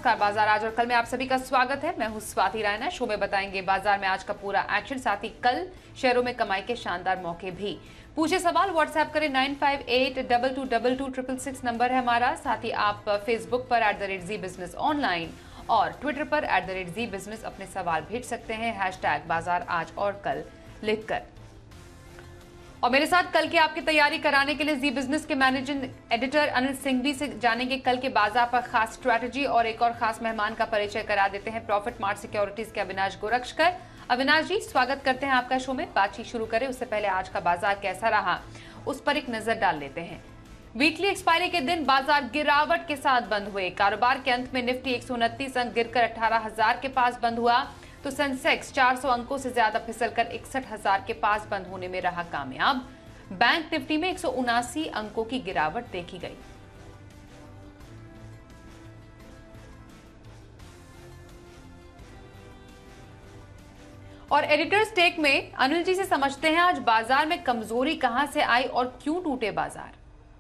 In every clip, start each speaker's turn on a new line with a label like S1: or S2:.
S1: नमस्कार बाजार आज और कल में आप सभी का स्वागत है। मैं हूं स्वाति रायना। शो में बताएंगे बाजार में आज का पूरा एक्शन, साथ ही कल शेयरों में कमाई के शानदार मौके भी। पूछे सवाल व्हाट्सएप करें 9582222266 नंबर है हमारा। साथ ही आप फेसबुक पर @ZBusiness ऑनलाइन और ट्विटर पर @ZBusiness अपने सवाल भेज सकते हैं #बाजार आज और कल लिखकर। और मेरे साथ कल की आपकी तैयारी कराने के लिए जी बिजनेस के मैनेजिंग एडिटर अनिल सिंघवी से जानेंगे कल के बाजार पर खास स्ट्रैटेजी, और एक और खास मेहमान का परिचय करा देते हैं प्रॉफिट मार्ट सिक्योरिटीज के अविनाश गोरक्षकर। अविनाश जी, स्वागत करते हैं आपका शो में। बातचीत शुरू करें उससे पहले आज का बाजार कैसा रहा उस पर एक नजर डाल लेते हैं। वीकली एक्सपायरी के दिन बाजार गिरावट के साथ बंद हुए। कारोबार के अंत में निफ्टी 129 अंक गिरकर 18,000 के पास बंद हुआ, तो सेंसेक्स 400 अंकों से ज्यादा फिसलकर 61,000 के पास बंद होने में रहा कामयाब। बैंक निफ्टी में 179 अंकों की गिरावट देखी गई। और एडिटर्स टेक में अनिल जी से समझते हैं आज बाजार में कमजोरी कहां से आई और क्यों टूटे बाजार।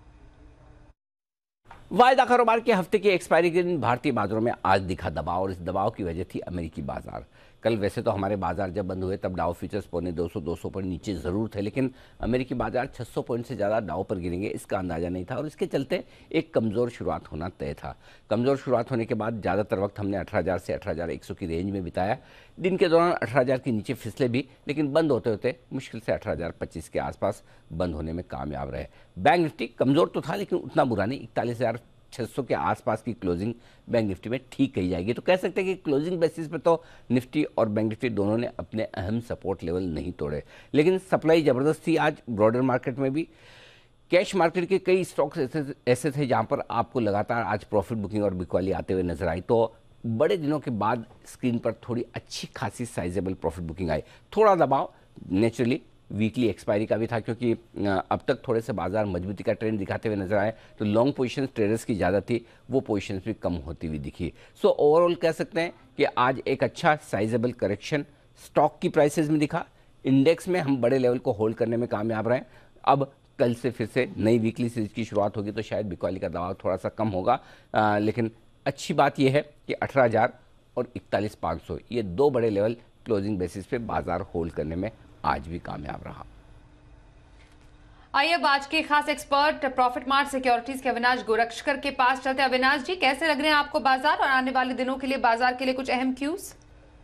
S2: वायदा कारोबार के हफ्ते की एक्सपायरी के दिन भारतीय बाजारों में आज दिखा दबाव, और इस दबाव की वजह थी अमेरिकी बाजार। कल वैसे तो हमारे बाजार जब बंद हुए तब डाउ फ्यूचर्स पौने 200 पॉइंट नीचे जरूर थे, लेकिन अमेरिकी बाजार 600 पॉइंट से ज़्यादा डाउ पर गिरेंगे इसका अंदाजा नहीं था, और इसके चलते एक कमज़ोर शुरुआत होना तय था। कमज़ोर शुरुआत होने के बाद ज़्यादातर वक्त हमने 18,000 से 18,100 की रेंज में बिताया। दिन के दौरान 18,000 के नीचे फिसले भी, लेकिन बंद होते होते मुश्किल से 18,025 के आसपास बंद होने में कामयाब रहे। बैंक निफ्टी कमज़ोर तो था लेकिन उतना बुरा नहीं। 41,600 के आसपास की क्लोजिंग बैंक निफ्टी में ठीक कही जाएगी। तो कह सकते हैं कि क्लोजिंग बेसिस पे तो निफ्टी और बैंक निफ्टी दोनों ने अपने अहम सपोर्ट लेवल नहीं तोड़े, लेकिन सप्लाई ज़बरदस्त थी आज ब्रॉडर मार्केट में भी। कैश मार्केट के कई स्टॉक्स ऐसे थे जहां पर आपको लगातार आज प्रॉफिट बुकिंग और बिकवाली आते हुए नजर आई। तो बड़े दिनों के बाद स्क्रीन पर थोड़ी अच्छी खासी साइजेबल प्रॉफिट बुकिंग आई। थोड़ा दबाव नेचुरली वीकली एक्सपायरी का भी था, क्योंकि अब तक थोड़े से बाजार मजबूती का ट्रेंड दिखाते हुए नजर आए, तो लॉन्ग पोजीशंस ट्रेडर्स की ज़्यादा थी, वो पोजीशंस भी कम होती हुई दिखी। सो ओवरऑल कह सकते हैं कि आज एक अच्छा साइजेबल करेक्शन स्टॉक की प्राइसेस में दिखा। इंडेक्स में हम बड़े लेवल को होल्ड करने में कामयाब रहे। अब कल से फिर से नई वीकली सीरीज की शुरुआत होगी, तो शायद बिकवाली का दबाव थोड़ा सा कम होगा, लेकिन अच्छी बात यह है कि 18,000 और 41,500 ये दो बड़े लेवल क्लोजिंग बेसिस पे बाजार होल्ड करने में आज भी कामयाब रहा।
S1: आइए अब आज के खास एक्सपर्ट प्रॉफिट मार्ट सिक्योरिटीज के अविनाश गोरक्षकर के पास चलते हैं। अविनाश जी, कैसे लग रहे हैं आपको बाजार और आने वाले दिनों के लिए बाजार के लिए कुछ अहम क्यूज?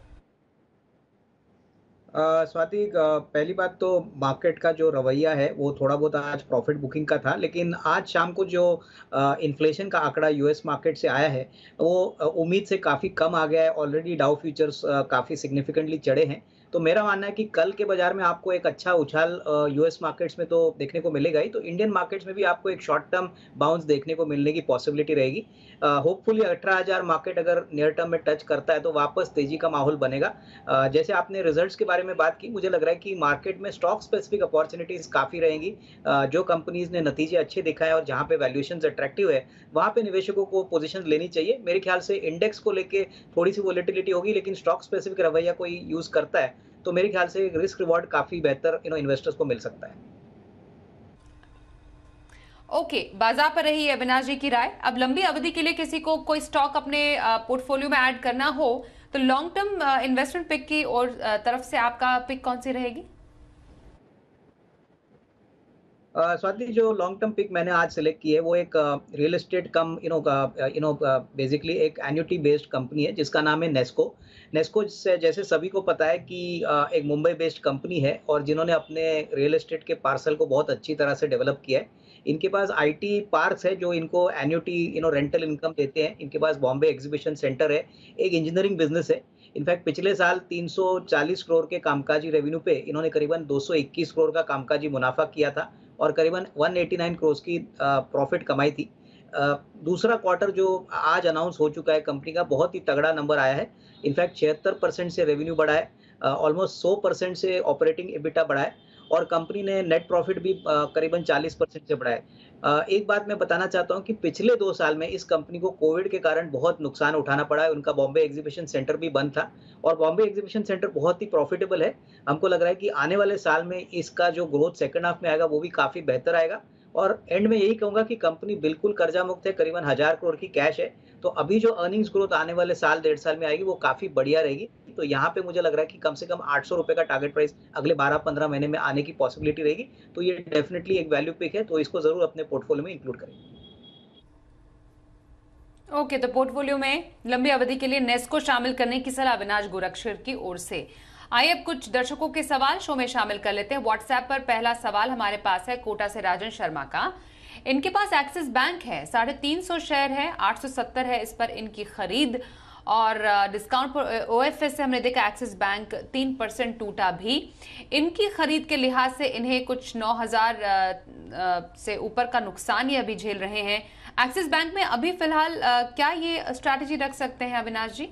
S3: स्वाति, पहली बात तो मार्केट का जो रवैया है वो थोड़ा बहुत आज प्रॉफिट बुकिंग का था, लेकिन आज शाम को जो इन्फ्लेशन का आंकड़ा यूएस मार्केट से आया है वो उम्मीद से काफ़ी कम आ गया है। ऑलरेडी डाउ फ्यूचर्स काफ़ी सिग्निफिकेंटली चढ़े हैं, तो मेरा मानना है कि कल के बाजार में आपको एक अच्छा उछाल यूएस मार्केट्स में तो देखने को मिलेगा ही, तो इंडियन मार्केट्स में भी आपको एक शॉर्ट टर्म बाउंस देखने को मिलने की पॉसिबिलिटी रहेगी। होपफुली 18,000 मार्केट अगर नियर टर्म में टच करता है तो वापस तेजी का माहौल बनेगा। जैसे आपने रिजल्ट्स के बारे में बात की, मुझे लग रहा है कि मार्केट में स्टॉक स्पेसिफिक अपॉर्चुनिटीज काफ़ी रहेंगी। जो कंपनीज ने नतीजे अच्छे दिखाए और जहाँ पे वैल्यूएशंस अट्रैक्टिव है वहाँ पे निवेशकों को पोजीशन लेनी चाहिए। मेरे ख्याल से इंडेक्स को लेके थोड़ी सी वोलेटिलिटी होगी, लेकिन स्टॉक स्पेसिफिक रवैया कोई यूज करता है तो मेरे ख्याल से रिस्क रिवॉर्ड काफी बेहतर इन्वेस्टर्स को मिल सकता है।
S1: ओके, बाजार पर रही अविनाश जी की राय। अब लंबी अवधि के लिए किसी को कोई स्टॉक अपने पोर्टफोलियो में ऐड करना हो तो लॉन्ग टर्म इन्वेस्टमेंट पिक की और तरफ से आपका पिक कौन सी रहेगी?
S3: स्वाति, जो लॉन्ग टर्म पिक मैंने आज सेलेक्ट की है वो एक रियल एस्टेट कम बेसिकली एक एन्युटी बेस्ड कंपनी है जिसका नाम है नेस्को। नेस्को से जैसे सभी को पता है कि एक मुंबई बेस्ड कंपनी है और जिन्होंने अपने रियल एस्टेट के पार्सल को बहुत अच्छी तरह से डेवलप किया है। इनके पास आईटी पार्क्स है जो इनको एन्युटी रेंटल इनकम देते हैं। इनके पास बॉम्बे एग्जीबिशन सेंटर है, एक इंजीनियरिंग बिजनेस है। इनफैक्ट पिछले साल 340 करोड़ के कामकाजी रेवेन्यू पे इन्होंने करीबन 221 करोड़ का कामकाजी मुनाफा किया था और करीबन 189 करोड़ की प्रॉफिट कमाई थी। दूसरा क्वार्टर जो आज अनाउंस हो चुका है कंपनी का, बहुत ही तगड़ा नंबर आया है। इनफैक्ट 76% से रेवेन्यू बढ़ा है, ऑलमोस्ट 100% से ऑपरेटिंग एबिटा बढ़ा है और कंपनी ने नेट प्रॉफिट भी करीबन 40% से बढ़ा है। एक बात मैं बताना चाहता हूं कि पिछले 2 साल में इस कंपनी को कोविड के कारण बहुत नुकसान उठाना पड़ा है। उनका बॉम्बे एग्जीबिशन सेंटर भी बंद था और बॉम्बे एग्जीबिशन सेंटर बहुत ही प्रॉफिटेबल है। हमको लग रहा है कि आने वाले साल में इसका जो ग्रोथ सेकंड हाफ में आएगा वो भी काफ़ी बेहतर आएगा और एंड में यही कहूंगा कि कंपनी बिल्कुल कर्जा मुक्त है, करीबन 1000 करोड़ की कैश है। तो अभी जो अर्निंग्स ग्रोथ आने वाले साल 1.5 साल में आएगी वो काफी बढ़िया रहेगी। तो यहाँ पे मुझे लग रहा है कि कम से कम 800 रुपए का टारगेट प्राइस अगले 12-15 महीने में आने की पॉसिबिलिटी रहेगी। तो ये डेफिनेटली एक वैल्यू पिक है, तो इसको जरूर अपने पोर्टफोलियो में इंक्लूड करें।
S1: ओके, तो पोर्टफोलियो में लंबी अवधि के लिए नेस्को शामिल करने की सलाह अविनाश गोरक्षकर की ओर से। आइए अब कुछ दर्शकों के सवाल शो में शामिल कर लेते हैं। व्हाट्सएप पर पहला सवाल हमारे पास है कोटा से राजन शर्मा का। इनके पास एक्सिस बैंक है, 350 शेयर है, 870 है इस पर इनकी खरीद, और डिस्काउंट पर ओएफएस से हमने देखा एक्सिस बैंक 3% टूटा भी। इनकी खरीद के लिहाज से इन्हें कुछ 9000 से ऊपर का नुकसान ये अभी झेल रहे हैं। एक्सिस बैंक में अभी फिलहाल क्या ये स्ट्रैटेजी रख सकते हैं अविनाश जी?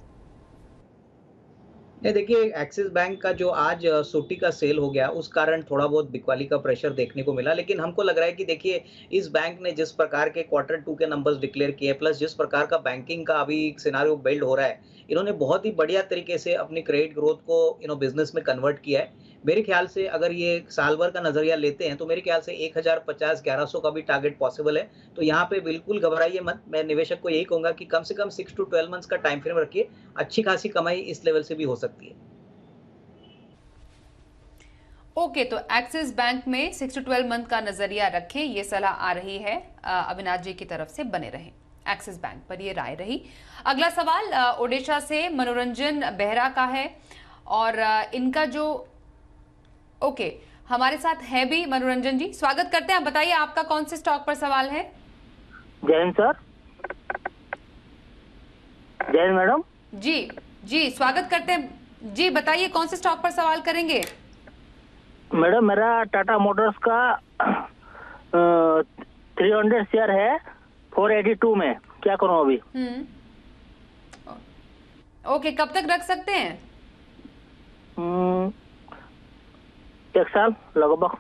S3: नहीं, देखिए एक्सिस बैंक का जो आज सोटी का सेल हो गया उस कारण थोड़ा बहुत बिकवाली का प्रेशर देखने को मिला, लेकिन हमको लग रहा है कि देखिए इस बैंक ने जिस प्रकार के Q2 के नंबर्स डिक्लेयर किए, प्लस जिस प्रकार का बैंकिंग का अभी सिनारियो बिल्ड हो रहा है, इन्होंने बहुत ही बढ़िया तरीके से अपनी क्रेडिट ग्रोथ को बिजनेस में कन्वर्ट किया है। मेरे ख्याल से अगर ये साल भर का नजरिया लेते हैं तो मेरे ख्याल से 1050-1100 का भी टारगेट पॉसिबल है। तो यहाँ पे बिल्कुल घबराइए मत। मैं निवेशक को यही कहूंगा कि कम से कम 6 to 12 मंथ्स का टाइम फ्रेम रखिए, अच्छी खासी कमाई इस लेवल से भी हो सकती है।
S1: ओके, तो एक्सिस बैंक में 6 to 12 मंथ का नजरिया रखें, ये सलाह आ रही है अविनाश जी की तरफ से। बने रहें एक्सिस बैंक पर, ये राय रही। अगला सवाल ओडिशा से मनोरंजन बेहरा का है, और इनका जो ओके हमारे साथ है भी मनोरंजन जी, स्वागत करते हैं। बताइए आपका कौन से स्टॉक पर सवाल है?
S4: जय हिंद सर। जय हिंद मैडम।
S1: जी स्वागत करते हैं जी, बताइए कौन से स्टॉक पर सवाल करेंगे?
S4: मैडम मेरा टाटा मोटर्स का 300 शेयर है 482 में, क्या करूं अभी?
S1: ओके, कब तक रख सकते हैं?
S4: 1 साल लगभग।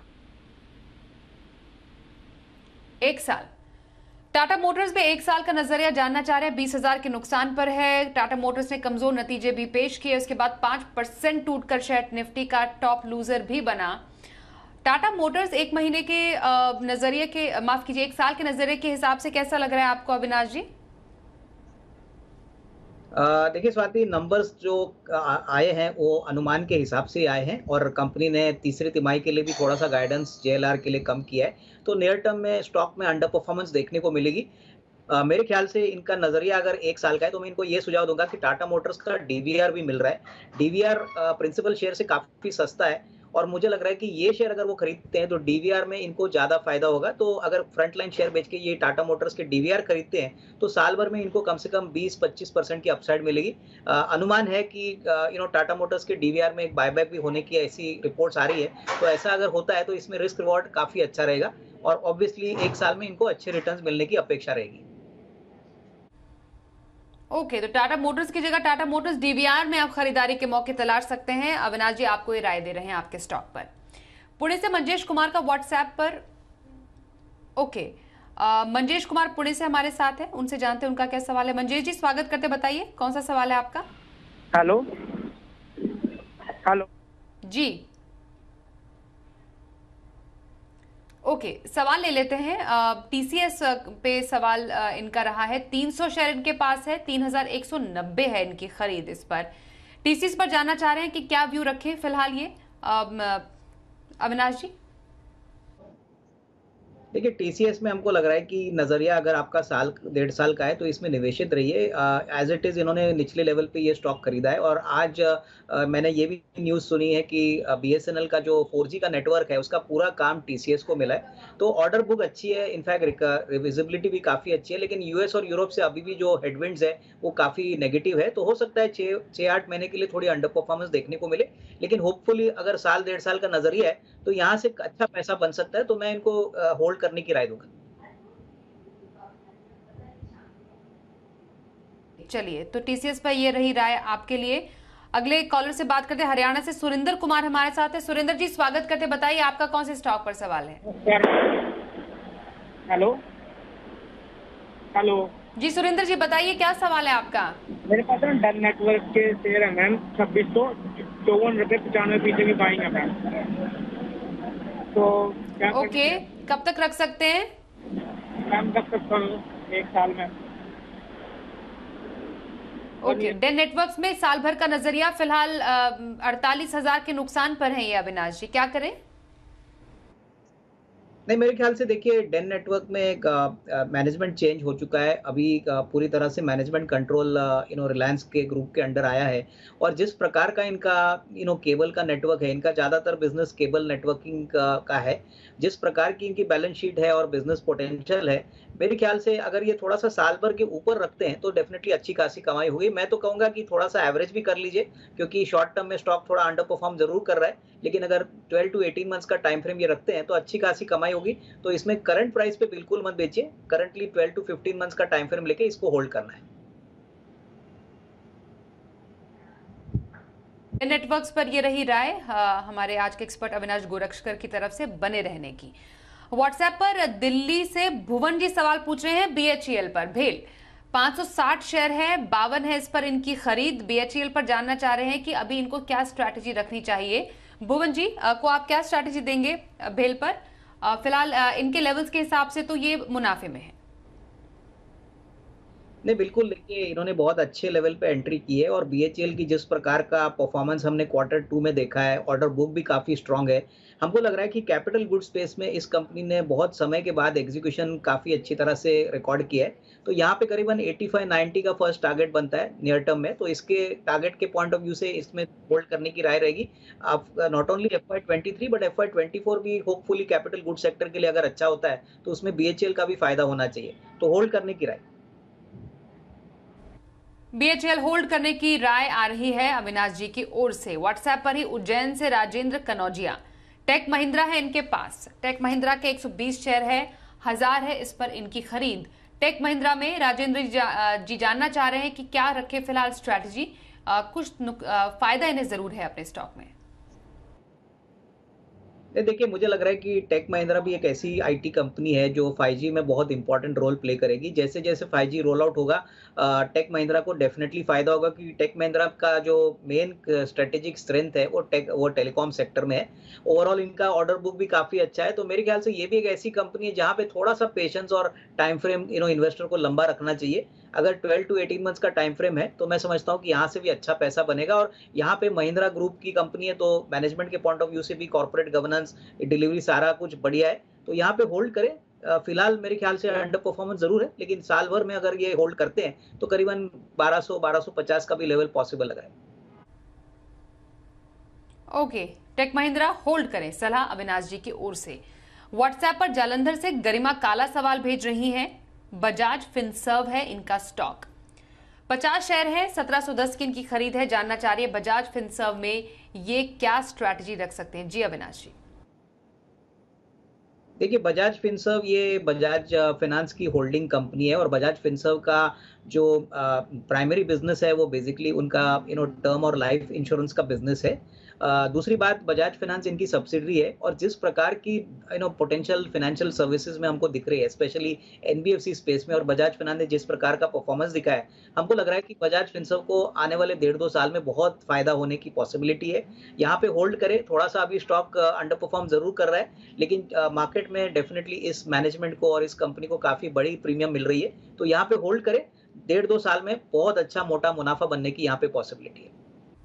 S1: 1 साल। टाटा मोटर्स में 1 साल का नजरिया जानना चाह रहे हैं। 20,000 के नुकसान पर है। टाटा मोटर्स ने कमजोर नतीजे भी पेश किए, उसके बाद 5% टूटकर शेयर निफ्टी का टॉप लूजर भी बना। टाटा मोटर्स 1 महीने के नजरिए के, माफ कीजिए 1 साल के नजरिए के हिसाब से कैसा लग रहा है आपको अविनाश जी?
S3: देखिए स्वाति, नंबर्स जो आए हैं वो अनुमान के हिसाब से आए हैं, और कंपनी ने तीसरी तिमाही के लिए भी थोड़ा सा गाइडेंस जेएलआर के लिए कम किया है। तो नियर टर्म में स्टॉक में अंडर परफॉर्मेंस देखने को मिलेगी। मेरे ख्याल से इनका नजरिया अगर 1 साल का है तो मैं इनको ये सुझाव दूंगा कि टाटा मोटर्स का डीवीआर भी मिल रहा है। डीवीआर प्रिंसिपल शेयर से काफी सस्ता है, और मुझे लग रहा है कि ये शेयर अगर वो खरीदते हैं तो डीवीआर में इनको ज्यादा फायदा होगा। तो अगर फ्रंटलाइन शेयर बेच के ये टाटा मोटर्स के डीवीआर खरीदते हैं तो साल भर में इनको कम से कम 20-25% की अपसाइड मिलेगी। अनुमान है कि टाटा मोटर्स के डीवीआर में एक बायबैक भी होने की ऐसी रिपोर्ट्स आ रही है। तो ऐसा अगर होता है तो इसमें रिस्क रिवॉर्ड काफी अच्छा रहेगा, और ऑब्वियसली 1 साल में इनको अच्छे रिटर्न्स मिलने की अपेक्षा रहेगी।
S1: ओके, तो टाटा मोटर्स की जगह टाटा मोटर्स डीवीआर में आप खरीदारी के मौके तलाश सकते हैं। अविनाश जी आपको ये राय दे रहे हैं आपके स्टॉक पर। पुणे से मंजेश कुमार का व्हाट्सएप पर, ओके मंजेश कुमार पुणे से हमारे साथ है, उनसे जानते हैं उनका क्या सवाल है। मंजेश जी स्वागत करते, बताइए कौन सा सवाल है आपका?
S4: हेलो हेलो
S1: जी ओके, सवाल ले लेते हैं। टीसीएस पे सवाल इनका रहा है। 300 शेयर इनके पास है, 3190 है इनकी खरीद इस पर। टीसीएस पर जानना चाह रहे हैं कि क्या व्यू रखें फिलहाल ये अविनाश जी?
S3: देखिए टीसीएस में हमको लग रहा है कि नजरिया अगर आपका साल 1.5 साल का है तो इसमें निवेशित रहिए। एज इट इज इन्होंने निचले लेवल पे ये स्टॉक खरीदा है, और आज मैंने ये भी न्यूज़ सुनी है कि बीएसएनएल का जो 4G का नेटवर्क है उसका पूरा काम टीसीएस को मिला है। तो ऑर्डर बुक अच्छी है, इनफैक्ट विजिबिलिटी भी काफ़ी अच्छी है, लेकिन यूएस और यूरोप से अभी भी जो हेडविंड्स है वो काफ़ी नेगेटिव है। तो हो सकता है 6-8 महीने के लिए थोड़ी अंडर परफॉर्मेंस देखने को मिले, लेकिन होपफुली अगर साल 1.5 साल का नजरिया है तो यहाँ से अच्छा पैसा बन सकता है। तो मैं इनको होल्ड करने की राय दूंगा।
S1: चलिए, तो टीसीएस पर ये रही राय आपके लिए। अगले कॉलर से बात करते हैं। हरियाणा से सुरेंद्र कुमार हमारे साथ है। सुरेंद्र जी स्वागत करते, बताइए आपका कौन से स्टॉक पर सवाल है?
S4: हेलो हेलो
S1: जी सुरेंद्र जी बताइए क्या सवाल है आपका?
S4: मेरे पास डन नेटवर्क के शेयर है मैम, 2654 रुपये 95 पैसे की बाइंग है मैम। तो क्या
S1: ओके, कब तक रख सकते हैं?
S5: मैम रख सकता हूँ 1 साल में।
S1: ओके, डेन नेटवर्क्स में साल भर का नजरिया फिलहाल 48,000 के नुकसान पर है ये अविनाश जी, क्या करें?
S3: नहीं, मेरे ख्याल से देखिए डेन नेटवर्क में एक मैनेजमेंट चेंज हो चुका है अभी। पूरी तरह से मैनेजमेंट कंट्रोल रिलायंस के ग्रुप के अंडर आया है। और जिस प्रकार का इनका केबल का नेटवर्क है, इनका ज़्यादातर बिजनेस केबल नेटवर्किंग का है। जिस प्रकार की इनकी बैलेंस शीट है और बिजनेस पोटेंशियल है, मेरे ख्याल से अगर ये थोड़ा सा साल भर के ऊपर रखते हैं तो डेफिनेटली अच्छी खासी कमाई होगी। मैं तो कहूँगा कि थोड़ा सा एवरेज भी कर लीजिए, क्योंकि शॉर्ट टर्म में स्टॉक थोड़ा अंडर परफॉर्म जरूर कर रहा है, लेकिन अगर 12 टू 18 मंथ्स का टाइम फ्रेम ये रखते हैं तो अच्छी खासी कमाई होगी। तो इसमें करंट प्राइस पे बिल्कुल मत बेचिए, करंटली 12 टू 15 मंथ्स का टाइम फ्रेम लेके इसको होल्ड करना है।
S1: नेटवर्क्स पर ये रही राय हमारे आज के एक्सपर्ट अविनाश गोरक्षकर की तरफ से बने रहने की। व्हाट्सएप पर दिल्ली से भुवन जी सवाल पूछ रहे हैं बीएचईएल पर। भेल 560 शेयर है, 52 है इस पर इनकी खरीद। बीएचईएल पर जानना चाह रहे हैं कि अभी इनको क्या स्ट्रैटेजी रखनी चाहिए। भुवन जी को आप क्या स्ट्रैटेजी देंगे भेल पर? फिलहाल इनके लेवल्स के हिसाब से तो ये मुनाफे में है।
S3: नहीं, बिल्कुल देखिए, इन्होंने बहुत अच्छे लेवल पे एंट्री की है और बीएचईएल की जिस प्रकार का परफॉर्मेंस हमने क्वार्टर 2 में देखा है, ऑर्डर बुक भी काफ़ी स्ट्रांग है। हमको लग रहा है कि कैपिटल गुड स्पेस में इस कंपनी ने बहुत समय के बाद एग्जीक्यूशन काफ़ी अच्छी तरह से रिकॉर्ड किया है। तो यहाँ पे करीबन 85-90 का फर्स्ट टारगेट बनता है नियर टर्म में। तो इसके टारगेट के पॉइंट ऑफ व्यू से इसमें होल्ड करने की राय रहेगी। आप not only FY23 but FY24 भी होपफुली कैपिटल गुड सेक्टर के लिए अगर अच्छा होता है तो उसमें बीएचईएल का भी फायदा होना चाहिए। तो होल्ड करने की राय।
S1: बीएचईएल होल्ड करने की राय आ रही है अविनाश जी की ओर से। व्हाट्सएप पर ही उज्जैन से राजेंद्र कनौजिया, टेक महिंद्रा है इनके पास। टेक महिंद्रा के 120 शेयर है, 1000 है इस पर इनकी खरीद। टेक महिंद्रा में राजेंद्र जी जानना चाह रहे हैं कि क्या रखे फिलहाल स्ट्रैटेजी। कुछ फायदा इन्हें जरूर है अपने स्टॉक में।
S3: देखिए, मुझे लग रहा है कि टेक महिंद्रा भी एक ऐसी आईटी कंपनी है जो 5G में बहुत इंपॉर्टेंट रोल प्ले करेगी। जैसे जैसे 5G रोल आउट होगा, टेक महिंद्रा को डेफिनेटली फायदा होगा, क्योंकि टेक महिंद्रा का जो मेन स्ट्रेटेजिक स्ट्रेंथ है वो टेलीकॉम सेक्टर में है। ओवरऑल इनका ऑर्डर बुक भी काफी अच्छा है। तो मेरे ख्याल से ये भी एक ऐसी कंपनी है जहाँ पे थोड़ा सा पेशेंस और टाइम फ्रेम इन्वेस्टर को लंबा रखना चाहिए। अगर 12 टू 18 मंथ्स का टाइम फ्रेम है तो मैं समझता हूँ कि यहाँ से भी अच्छा पैसा बनेगा। और यहाँ पे महिंद्रा ग्रुप की कंपनी है तो मैनेजमेंट के पॉइंट ऑफ व्यू से भी कॉर्पोरेट गवर्नेंस, डिलीवरी सारा कुछ बढ़िया है। तो यहाँ पे होल्ड करें। फिलहाल मेरे ख्याल से अंडर परफॉर्मेंस जरूर है, लेकिन साल भर में अगर ये होल्ड करते हैं तो करीबन 1200-1250 का भी लेवल पॉसिबल लग रहा है।
S1: ओके, टेक महिंद्रा होल्ड करें, सलाह अविनाश जी की ओर से। व्हाट्सएप पर जालंधर से गरिमा काला सवाल भेज रही हैं। बजाज फिनसर्व है इनका स्टॉक, 50 शेयर है, 1710 की इनकी खरीद है। जानना चाह रही है बजाज फिनसर्व में ये क्या स्ट्रैटेजी रख सकते हैं। जी अविनाश जी।
S3: देखिए, बजाज फिनसर्व ये बजाज फाइनेंस की होल्डिंग कंपनी है और बजाज फिनसर्व का जो प्राइमरी बिजनेस है वो बेसिकली उनका टर्म और लाइफ इंश्योरेंस का बिजनेस है। दूसरी बात, बजाज फाइनेंस इनकी सब्सिडरी है और जिस प्रकार की पोटेंशियल फाइनेंशियल सर्विसेज में हमको दिख रही है, स्पेशली एनबीएफसी स्पेस में, और बजाज फाइनेंस ने जिस प्रकार का परफॉर्मेंस दिखा है, हमको लग रहा है कि बजाज फिनसर्व को आने वाले 1.5-2 साल में बहुत फायदा होने की पॉसिबिलिटी है। यहाँ पे होल्ड करें। थोड़ा सा अभी स्टॉक अंडर परफॉर्म जरूर कर रहा है, लेकिन मार्केट में डेफिनेटली इस मैनेजमेंट को और इस कंपनी को काफी बड़ी प्रीमियम मिल रही है। तो यहाँ पे होल्ड करें। 1.5-2 साल में बहुत अच्छा मोटा मुनाफा बनने की यहाँ पे पॉसिबिलिटी है।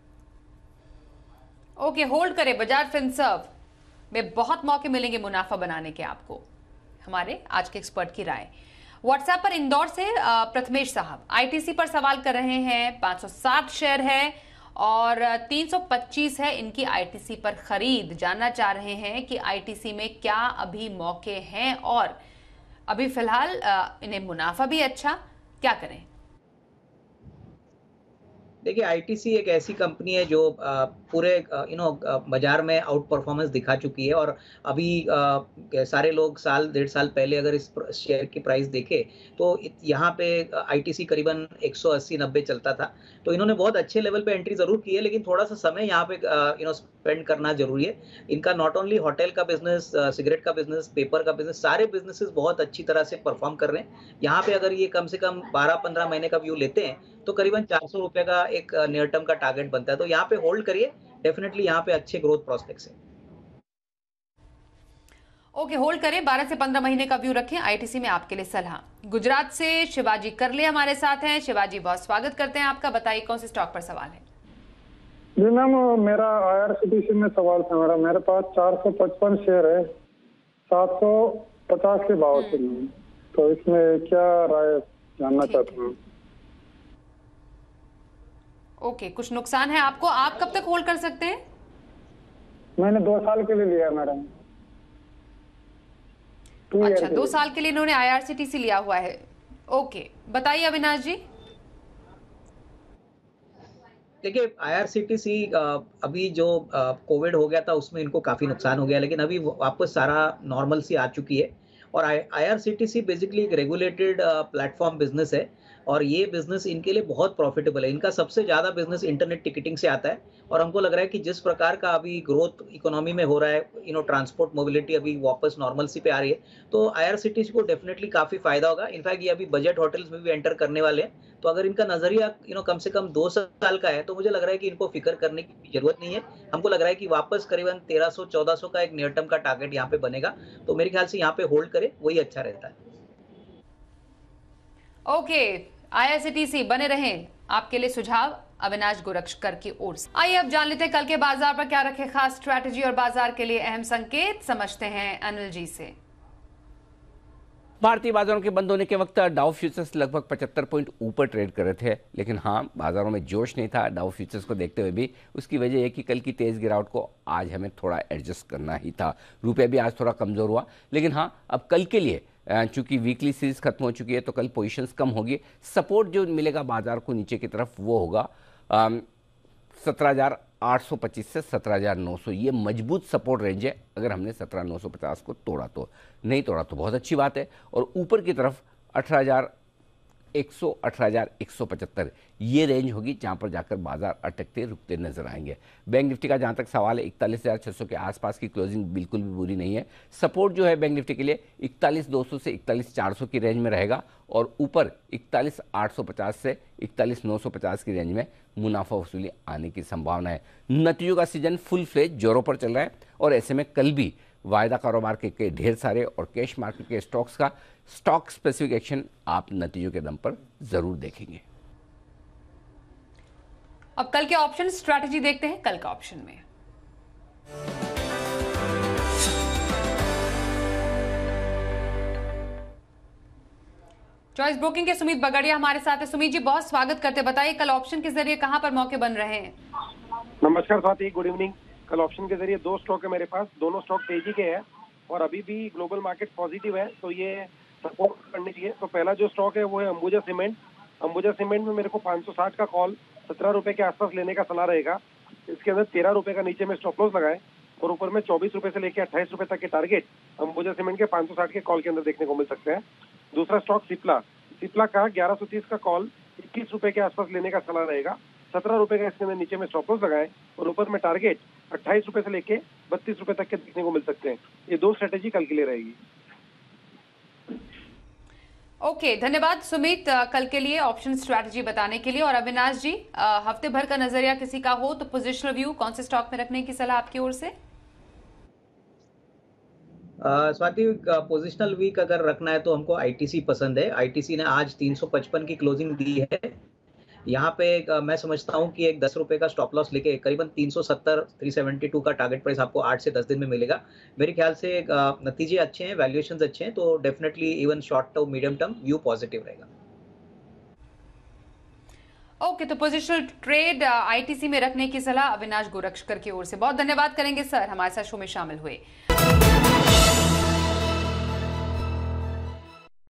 S1: ओके, होल्ड करें। बजाज फिनसर्व में बहुत मौके मिलेंगे मुनाफा बनाने के आपको, हमारे आज के एक्सपर्ट की राय। व्हाट्सएप पर इंदौर से प्रथमेश साहब आईटीसी पर सवाल कर रहे हैं। 560 शेयर है और 325 है इनकी आईटीसी पर खरीद। जानना चाह रहे हैं कि आईटीसी में क्या अभी मौके हैं और अभी फिलहाल इन्हें मुनाफा भी अच्छा, क्या करें?
S3: देखिए, आईटीसी एक ऐसी कंपनी है जो पूरे बाजार में आउट परफॉर्मेंस दिखा चुकी है। और अभी सारे लोग साल 1.5 साल पहले अगर इस शेयर की प्राइस देखे तो यहाँ पे आईटीसी करीबन 180-90 चलता था। तो इन्होंने बहुत अच्छे लेवल पे एंट्री जरूर की है, लेकिन थोड़ा सा समय यहाँ पे स्पेंड करना जरूरी है। इनका नॉट ओनली होटल का बिजनेस, सिगरेट का बिजनेस, पेपर का बिजनेस, सारे बिजनेसेस बहुत अच्छी तरह से परफॉर्म कर रहे हैं। यहाँ पे अगर ये कम से कम 12-15 महीने का व्यू लेते हैं तो करीबन 400 रुपए का एक नियर टर्म का टारगेट बनता है। तो यहाँ पे होल्ड करिए, डेफिनेटली यहाँ पे अच्छे ग्रोथ प्रोस्पेक्ट्स है।
S1: ओके, होल्ड करें। 12 से 15 महीने का व्यू रखें। आईटीसी में आपके लिए सलाह। गुजरात से शिवाजी करले हमारे साथ हैं। शिवाजी, बहुत स्वागत करते हैं आपका। बताइए कौन से स्टॉक पर सवाल है?
S5: जी मैम, मेरा आईआरसीटीसी में सवाल था। मेरे पास 455 शेयर है 750 के भाव से, तो इसमें क्या राय जानना चाहता हूँ।
S1: ओके, कुछ नुकसान है आपको। आप कब तक होल्ड कर सकते हैं?
S5: मैंने 2 साल के लिए लिया मैडम।
S1: अच्छा, 2 साल के लिए इन्होंने आईआरसीटीसी लिया हुआ है। ओके, बताइए अविनाश जी।
S3: देखिए, आईआरसीटीसी अभी जो कोविड हो गया था उसमें इनको काफी नुकसान हो गया, लेकिन अभी वापस सारा नॉर्मल सी आ चुकी है। और आईआरसीटीसी बेसिकली एक रेगुलेटेड प्लेटफॉर्म बिजनेस है और ये बिजनेस इनके लिए बहुत प्रॉफिटेबल है। इनका सबसे ज्यादा बिजनेस इंटरनेट टिकटिंग से आता है और हमको लग रहा है कि जिस प्रकार का अभी ग्रोथ इकोनॉमी में हो रहा है, ट्रांसपोर्ट मोबिलिटी अभी वापस नॉर्मल सी पे आ रही है, तो आईआरसीटीसी को डेफिनेटली काफी फायदा होगा। इनफैक्ट ये अभी बजट होटल्स में भी एंटर करने वाले हैं, तो अगर इनका नजरिया कम से कम 2 साल का है तो मुझे लग रहा है कि इनको फिक्र करने की जरूरत नहीं है। हमको लग रहा है कि वापस करीबन 1300-1400 का एक नियर टर्म का टारगेट यहाँ पे बनेगा, तो मेरे ख्याल से यहाँ पे होल्ड करे वही अच्छा रहता है।
S1: ओके, आईआरसीटीसी बने रहें, आपके लिए सुझाव अविनाश गोरक्षकर की ओर से। आइए अब जान लेते हैं कल के बाजार पर क्या रखे खास स्ट्रैटेजी और बाजार के लिए अहम संकेत। समझते हैं अनिल जी से।
S2: भारतीय बाजारों के बंद होने के वक्त डाउ फ्यूचर्स लगभग 75 पॉइंट ऊपर ट्रेड कर रहे थे, लेकिन हाँ, बाजारों में जोश नहीं था डाउ फ्यूचर्स को देखते हुए भी। उसकी वजह यह कि कल की तेज गिरावट को आज हमें थोड़ा एडजस्ट करना ही था। रुपया भी आज थोड़ा कमजोर हुआ, लेकिन हाँ, अब कल के लिए चूंकि वीकली सीरीज खत्म हो चुकी है तो कल पोजीशंस कम होगी। सपोर्ट जो मिलेगा बाजार को नीचे की तरफ वो होगा 17,825 से 17,900। ये मजबूत सपोर्ट रेंज है। अगर हमने 17,950 को तोड़ा तो, नहीं तोड़ा तो बहुत अच्छी बात है। और ऊपर की तरफ 18,100, 18,175 ये रेंज होगी जहां पर जाकर बाजार अटकते रुकते नजर आएंगे। बैंक निफ्टी का जहां तक सवाल है, 41,600 के आसपास की क्लोजिंग बिल्कुल भी बुरी नहीं है। सपोर्ट जो है बैंक निफ्टी के लिए 41,200 से 41,400 की रेंज में रहेगा और ऊपर 41,850 से 41,950 की रेंज में मुनाफा वसूली आने की संभावना है। नतीजों का सीजन फुल फ्लेज जोरों पर चल रहा है और ऐसे में कल भी वायदा कारोबार के ढेर सारे और कैश मार्केट के स्टॉक्स का स्टॉक स्पेसिफिक एक्शन आप नतीजों के दम पर जरूर देखेंगे।
S1: अब कल के ऑप्शन स्ट्रैटेजी देखते हैं। कल का ऑप्शन में चॉइस ब्रोकिंग के सुमित बगड़िया हमारे साथ है। सुमित जी, बहुत स्वागत करते हैं। बताइए कल ऑप्शन के जरिए कहां पर मौके बन रहे हैं?
S6: नमस्कार स्वाति, गुड इवनिंग। कल ऑप्शन के जरिए 2 स्टॉक है मेरे पास, दोनों स्टॉक तेजी के हैं और अभी भी ग्लोबल मार्केट पॉजिटिव है, तो ये सपोर्ट करनी चाहिए। तो पहला जो स्टॉक है वो है अंबुजा सीमेंट। अंबुजा सीमेंट में मेरे को 560 का कॉल 17 रुपए के आसपास लेने का सलाह रहेगा। इसके अंदर 13 रुपए का नीचे में स्टॉप लॉस लगाए और ऊपर में 24 रुपए से लेकर 28 रुपए तक के टारगेट अंबुजा सीमेंट के 560 के कॉल के अंदर देखने को मिल सकते हैं। दूसरा स्टॉक सिप्ला। सिप्ला का 1130 का कॉल 21 रुपए के आसपास लेने का सलाह रहेगा। 17 रुपए का इसके अंदर नीचे में स्टॉप लॉस लगाए और ऊपर में टारगेट 28 रुपए से लेके 32 रुपए तक के देखने को मिल सकते हैं। ये 2 स्ट्रेटेजी कल के लिए रहेगी।
S1: ओके, धन्यवाद सुमित कल के लिए ऑप्शन स्ट्रैटेजी बताने के लिए। और अविनाश जी, हफ्ते भर का नजरिया किसी का हो तो पोजिशनल व्यू कौन से स्टॉक में रखने की सलाह आपकी ओर से?
S3: स्वाति, पोजिशनल वीक अगर रखना है तो हमको आईटीसी पसंद है। आईटीसी ने आज 355 की क्लोजिंग दी है। यहाँ पे मैं समझता हूँ कि एक 10 रुपए का स्टॉप लॉस लेके करीबन 372 का टारगेट प्राइस आपको 8 से 10 दिन में मिलेगा। मेरे ख्याल से नतीजे अच्छे हैं, वैल्यूएशंस अच्छे हैं, तो definitely even short term medium term view positive रहेगा।
S1: ओके, तो पोजिशनल ट्रेड आईटीसी में रखने की सलाह अविनाश गोरक्षकर की ओर से। बहुत धन्यवाद करेंगे सर, हमारे साथ शो में शामिल हुए।